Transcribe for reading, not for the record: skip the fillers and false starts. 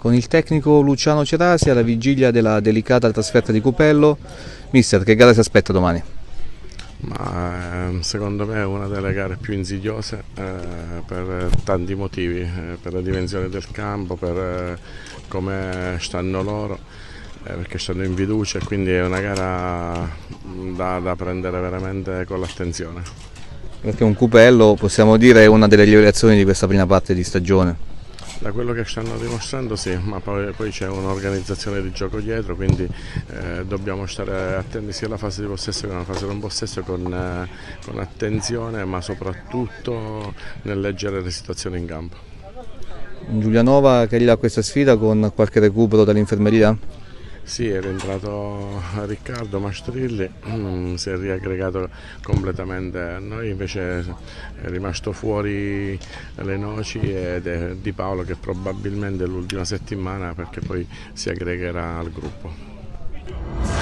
con il tecnico Luciano Cerasi alla vigilia della delicata trasferta di Cupello. Mister, che gara si aspetta domani? Secondo me è una delle gare più insidiose per tanti motivi, per la dimensione del campo, per come stanno loro, perché stanno in fiducia, e quindi è una gara da prendere veramente con l'attenzione. Perché un Cupello, possiamo dire, è una delle rivelazioni di questa prima parte di stagione. Da quello che stanno dimostrando sì, ma poi c'è un'organizzazione di gioco dietro, quindi dobbiamo stare attenti sia alla fase di possesso che alla fase non possesso con attenzione, ma soprattutto nel leggere le situazioni in campo. Giulianova che arriva a questa sfida con qualche recupero dall'infermeria? Sì, è rientrato Riccardo Mastrilli, si è riaggregato completamente a noi, invece è rimasto fuori le Noci ed è Di Paolo, che probabilmente è l'ultima settimana, perché poi si aggregherà al gruppo.